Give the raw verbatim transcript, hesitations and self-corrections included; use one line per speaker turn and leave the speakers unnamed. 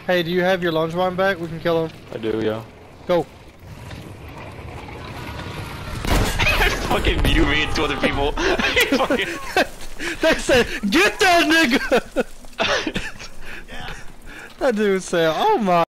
Hey, do you have your lunge bomb back? We can kill him.
I do, yeah.
Go.
Fucking you, me, and two other people. Fucking...
They said, get that nigga! That dude said, oh my.